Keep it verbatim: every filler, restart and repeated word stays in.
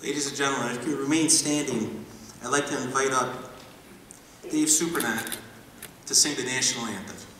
Ladies and gentlemen, if you remain standing, I'd like to invite up Dave Supernack to sing the national anthem.